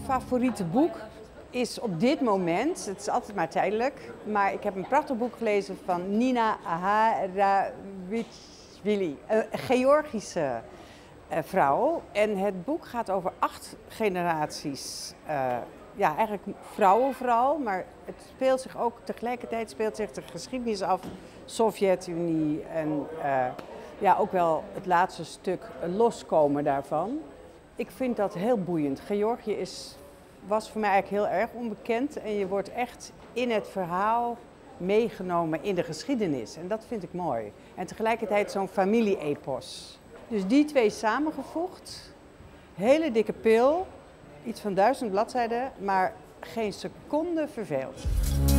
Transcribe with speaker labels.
Speaker 1: favoriete boek is op dit moment, het is altijd maar tijdelijk, maar ik heb een prachtig boek gelezen van Nina Harawishvili, een Georgische vrouw. En het boek gaat over 8 generaties, ja, eigenlijk vrouwen vooral, maar het speelt zich ook, tegelijkertijd speelt zich de geschiedenis af, Sovjet-Unie en ja, ook wel het laatste stuk loskomen daarvan. Ik vind dat heel boeiend. Georgië was voor mij eigenlijk heel erg onbekend en je wordt echt in het verhaal meegenomen in de geschiedenis. En dat vind ik mooi. En tegelijkertijd zo'n familie-epos. Dus die 2 samengevoegd, hele dikke pil, iets van 1000 bladzijden, maar geen seconde verveeld.